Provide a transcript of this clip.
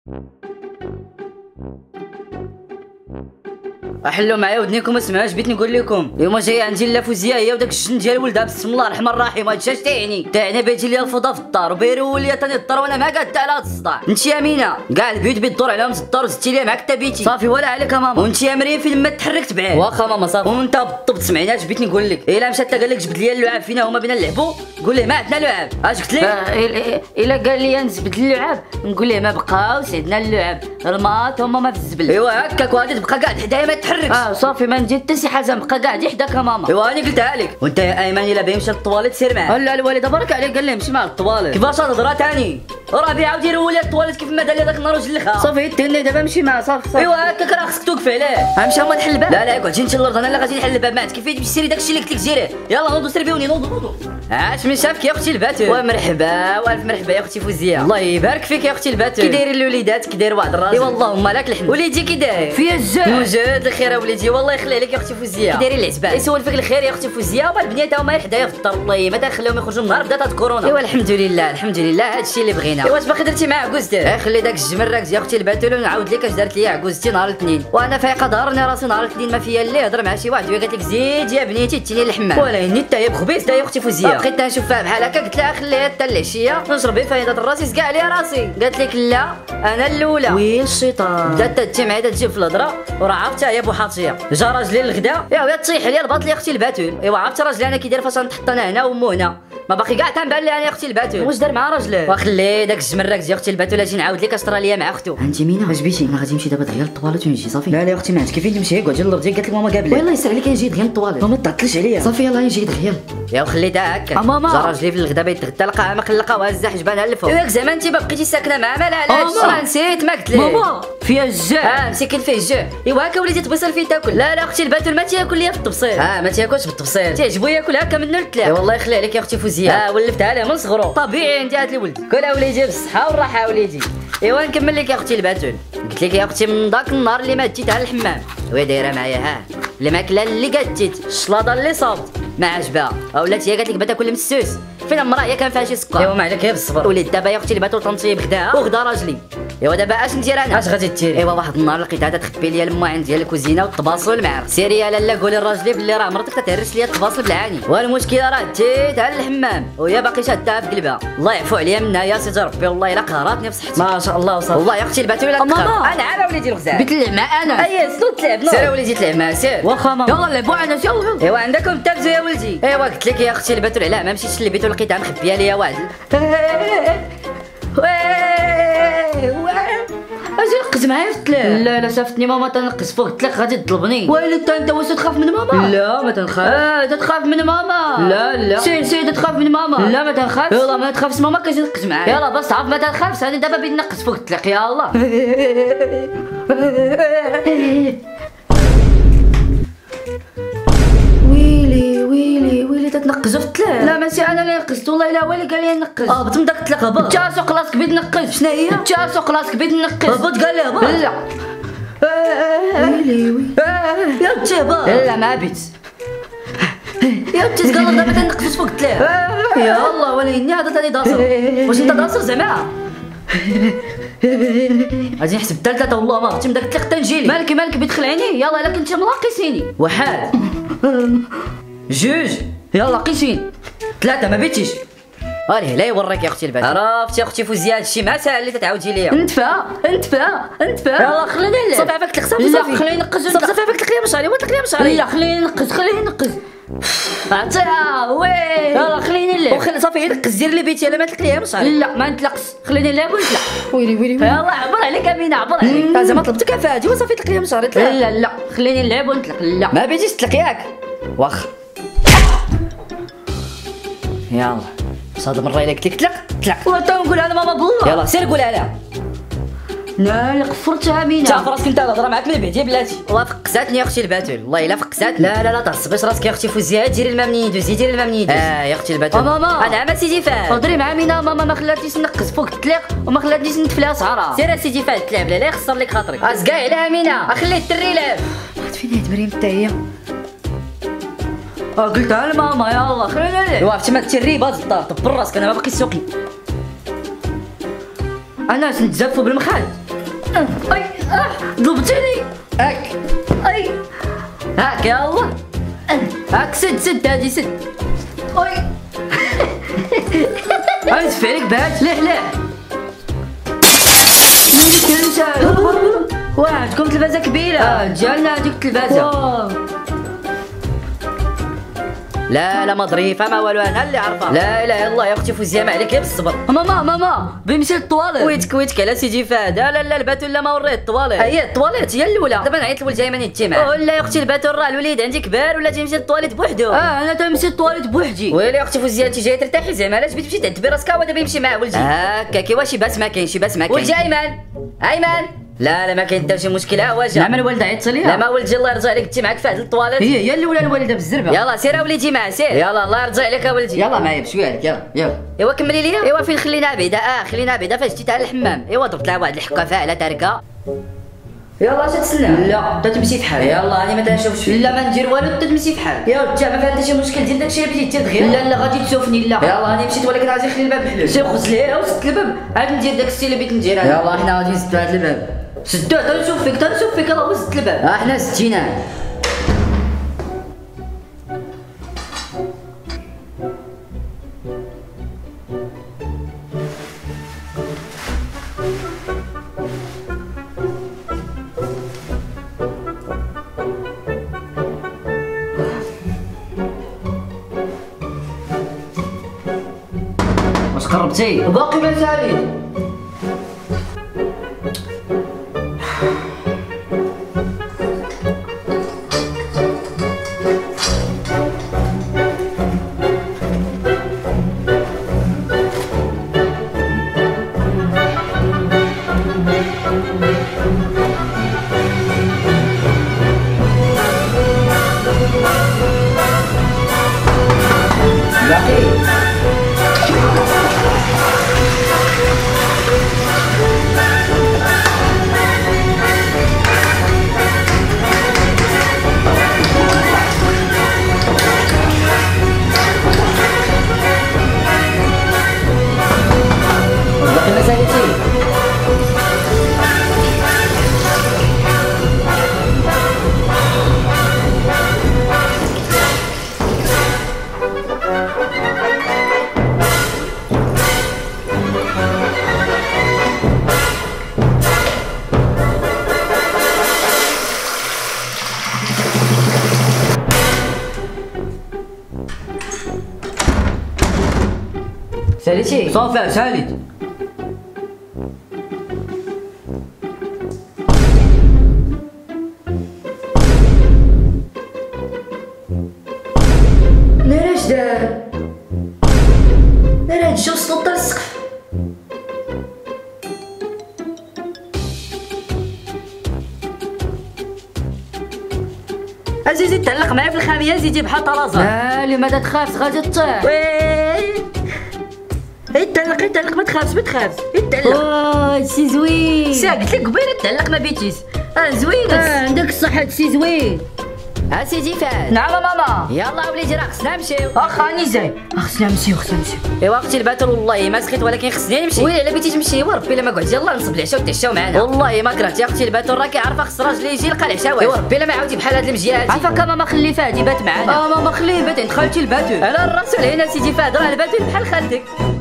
احلوا معايا ودنيكم ما سمعوش، بغيت نقول لكم اليوم جاي عندي لا فوزيه هي وداك الجن ديال ولدها بسم الله الرحمن الرحيم. هادشي اش تعني بيجي لي الفوضى في الدار وبيرول لي ثاني الدار وانا ما قاد على هاد الصداع. انت يا امينه كاع البيوت بيدور عليهم الدار وزدتي ليها معاك تبيتي صافي ولا عليك يا ماما. وانت يا مريم فين ما تحركت بعيد واخا ماما صافي. وانت بالضبط سمعناش بغيت نقول لك الا مشات قال لك جبد لي اللعاب فينا هما بينا نلعبوا قول ليه ما عندنا لعاب. اش قلت لك؟ الا قال لي نجبد اللعاب نقول ليه ما بقاوش عندنا اللعاب الماط هما ما في الزبل. ايوا هكاك وغادي تبقى قاعد حدايا ما تحركش. صافي ما نجي حتى شي حاجه نبقى قاعد حداك يا ماما. ايوا انا قلتها لك. وانت يا ايمن الا باغي يمشي للطواليت سير معاه. لا الوالد بارك عليه قال لي مشي مع الطواليت. كيفاش الهضره ثاني راه عاود يرول لي الطواليت كيف ما دار لي داك النهار وجلخها. صافي تهني دابا مشي معاه صافي. ايوا هكاك راه خصك توقف عليه. غنمشي هما نحل الباب. لا قعدي انت الارض انا اللي غادي نحل الباب. ما عندك كيفاش تمشي داكشي اللي قلت لك ديريه. يلا نوضوا سربيوني نوضوا. عاش من شافك يا اختي الباتول. ومرحبا والف مرحبا يا اختي فوزيه. الله يبارك فيك يا اختي الباتول. كي دايرين الوليدات كي داير واحد الراجل. اي والله هما لك الحمد. وليدي كي داير فيا الزاف موجود الخير وليدي والله يخلي عليك يا اختي فوزيه. كي دايرين العزبان يسول فيك الخير يا اختي فوزيه. والبنيات هما حدايا في الدار والله ما داخلهم يخرجوا النهار بدات هاد كورونا. ايوا الحمد لله هادشي اللي بغينا. ايوا واش باقي درتي مع عكوزتك؟ خلي داك الجمل راك يا اختي الباتول ونعاود لك اش دارت لي عكوزتي نهار الاثنين وانا فايقه ضهرني راسي نهار الاثنين ما فيا اللي هضر مع شي واحد وقالت لك زيد يا بنيتي تيني للحمام ولا هني حتى هي بخبيص حتى هي اختي فوزيه. بقيت نشوف فيها بحال هكا قلت لها خليها حتى العشيه نشرب فايده الراسي سكا عليها راسي. قالت لك لا انا الاولى وي الشيطان. بدات تجمع تجيب في الهضره وراه عرفتها يا بوحاطيه. جا راجلي للغدا يا تطيح لي الباط يا اختي الباتول. ايوا عرفت راجلي انا كي داير فاش نحط انا هنا ومو هنا ما باقي كاع تنبان لي انا يا اختي الباتول. واش دار مع راجله؟ وخلي داك الجمراك يا اختي الباتول اجي نعاود لك اش طرا ليا مع اختو. انت مينا اش بيتي؟ انا غادي نمشي دابا دغيا للطواليت ونجي صافي. لا يا اختي ما عندك كيفين تمشي قعد جلب قالت لك ماما قابله. والله يسر عليك نجي دغيا للطواليت ماما تعطلش عليا صافي يلاه نجي دغيا. يا خليتها هكا ماما. جا راجلي في الغدا بيتغدى لقاها مقلقه وهزه حجبانها للفوق. ياك زعما انت ما بقيتي ساكنه معاه مال علاش؟ راه نسيت ما قلت لك ماما فيها الجوع. مسكين فيه الجوع. ايوا هكا وليتي تبصر فين تاكل. لا اختي الباتول ما تاكل ليا في التبصير. ما تاكلش بالتبصير تعجبو ياكل هكا منه للتلاق. والله يخلي عليك يا اختي فوزيه. ولفتها ليه من صغرو طبيعي عندي هاد الولد. كل وليدي بالصحه والراحه وليدي. ايوا نكمل لك يا اختي الباتول. قلت لك يا اختي من داك النهار اللي ما جيتها للحمام وهي دايره معايا الماكله اللي قديت الشلاضه اللي صابت ما عجبها ولات هي قالت لك بغات تاكل مسوس فين المراه هي كان فيها شي سكر. ايوا ما عليك غير بالصبر وليد. دابا يا اختي الباتول تنطيب غداها وغدا راجلي. ايوا دابا اش ندير انا؟ اش غادي ديري؟ ايوا واحد النهار لقيتها تخبي ليا لما عندي الكوزينه والطباصل والمعرق. سيري يا لاله قولي لراجلي بلي راه مرتك تهرس ليا الطباصل بالعاني والمشكل راه ديتها للحمام وهي باقي شادها في قلبها. الله يعفو عليا منها يا سيدي ربي والله الا قهراتني بصحتي ما شاء الله وصافي. والله يا اختي الباتول ماما انا على وليدي الغزال بتلعب مع انا. اي سلو تلعب نو سير وليدي تلعب معاه سير واخا ماما. يلا نلعبوا انا يلا. ايوا عندكم تابزو يا ولدي. ايوا قلت لك يا اختي الباتول علاه ما مشيتش للبيت ولقيتها مخبيه ليا واحد اجي نقز معايا قلت له لا شافتني ماما تنقز فوق قلت لك غادي تطلبني. ويلي انت واش تخاف من ماما؟ لا ما تنخاف. تخاف من ماما؟ لا سير تخاف من ماما؟ لا ما تنخافش. يلا ما تخافش ماما كاجي نقز معايا. يلا بس عرف ما تنخافش انا دابا بغيت نقز فوق قلت لك يا الله. ويلي تتنقزوا في التلال. لا ماشي انا اللي نقزت والله الا هو اللي قال لي نقز. هبط من داك التلاق هبط. جاسو راسك بغيت نقز. شنو هي؟ جاسو راسك بغيت نقز. هبط قال لي هبط. لا ويلي يا تجيبها. لا ما بيت يا تيت قال دابا تنقز فوق التلال. يا الله وليني هذا ثاني داصر. واش انت داصر زعما؟ غادي نحسب الثالثه والله ما عرفتي من داك التلاق حتى نجيلي. مالك بيدخل عيني يلا الا كنتي ملاقيسيني. واحد جوج يلا قيسين ثلاثة ما بيتيش. لا يوريك يا اختي البات. عرفتي يا اختي فوزيه هادشي ما ساهل اللي تتعاودي ليا. انتفا يلا خليني نلعب. صافي عافاك تلق صافي خليني نقز. صافي عافاك تلق ليا مشعري وتلق ليا مشعري. لا خليني نقز عطيها وي يلا خليني نلعب. صافي نقز دير لي بيتي انا ما تلق ليا مشعري. لا ما نطلقش خليني نلعب ونطلع. ويلي يلا عبر عليك امينه عبر عليك. زعما طلبتك عفاها وصافي تلق ليا مشعري. لا خليني نلعب ونطلق. لا ما بيتيش تلق ياك واخا. يلا صاد المره الا قلت لك طلق وانت نقول انا ماما بالله. يلا سير قولها لها. لا قفرتها امينه. تعرف راسك انت الهضره معاك من بعدي بلاتي. والله فقساتني يا اختي الباتول والله الا فقسات. لا تعصبيش راسك يا اختي فوزيه. ديري الماء منين يدوز ديري الماء منين يدوز. يا اختي الباتول ماما انا ما سيدي فهد. هضري مع امينه ماما ما خلاتنيش نقز فوق التليق وما خلاتنيش نتفلها صحرا. سير سيدي فهد تلعب لا يخسر لك خاطرك. اسكاي على امينه خلي الدري يلعب. بقات فين هاد مريم حتى هي. قلتها لماما يلا خلينا نلعب. عرفتي ما تري باز الدار طبر راسك انا ما باقي سوقي. انا نتزفوا بالمخاد اي ضربتيني. هاك اي هاك يا الله. هاك سد هادي سد. اي عايز فيك بهاد ليه واه عندكم تلفازة كبيرة. جالنا هاديك التلفازة. لا ما ظريفه ما والو، انا اللي عارفه. لا اله الا الله يا اختي فوزيه، ما عليك بالصبر. ماما بيمشي للطواليت. ويتك على سيدي فهد. لا الباتول لا ما وريه الطواليت. هي الطواليت هي الاولى. دابا نعيط لولدي ايمن يتي معاه. لا يا اختي الباتول راه الوليد عندي كبار ولا تيمشي للطواليت بوحدو. انا تنمشي للطواليت بوحدي. ويلي يا اختي فوزيه انت جايه ترتاحي زعما، علاش بغيتي تمشي تعذبي راسك هو دابا يمشي مع ولدي هكا كي واش باس ما كاين ولدي ايمن لا ما كاين حتى شي مشكل. ها هو جا. نعم الوالده عيطت ليها. لا ما ولدي الله يرضى عليك انت معاك فهد الطواليت. هي الاولى الوالده بالزربه. يلا سير وليدي معاه سير. يلا الله يرضى عليك يا ولدي. يلا معايا بشويه عليك. يلا ايوا كملي ليا. ايوا فين خلينا بعيده. خلينا بعيده فاش جيت على الحمام. ايوا ضربت لها واحد الحكه فاعله تاركه. يلا اش تسنى؟ لا انت تمشي في حالك. يلا انا ما تنشوفش. لا ما ندير والو انت تمشي في حالك. يا ودي ما فيها حتى شي مشكل ديال داكشي اللي بديتي تغير. لا غادي تشوفني. لا يلا انا مشيت ولكن غادي نخلي الباب محلول. سير خرج ليها وسد الباب عاد ندير داك الشيء اللي بغيت ندير. يلا حنا غادي نسدو هاد الباب. سدوه تنشوف فيك راه وسط الباب. حنا سديناه. واش قربتي؟ باقي ما زالت. ساليتي؟ صافي ساليت. ناري اش دار؟ ناري هاد الجو وصلو حتى للسقف. زيدي تعلق معايا في الخاميه زيدي بحال طرازه. لماذا تخاف غادي تطيح؟ يتعلق ما تخافش يتعلق. سي زوين. سي قلت لك قبيله تعلق ما بيتيش. زوين. عندك الصحة سي زوين. سيدي فهد. نعم ماما. يلا وليدي راه خصنا نمشيو. راني جاي. خصنا نمشيو. ايوا اختي الباتول والله ما سخيت ولكن خصني نمشي. ويلي على بغيتي تمشي وربي الا ما قعدتي يلاه نصب العشاء وتعشاو معنا. والله ما كرهت يا اختي الباتول راكي عارفه خص راجلي يجي يلقى العشاء واجد. ايوا ربي الا ما عاودتي بحال هاد المجيات. عافاك ماما خلي فهد يبات معنا. ماما خليه يبات عند خالتي الباتول. على الرسول هنا سيدي فهد راه الباتول بحال خالتك.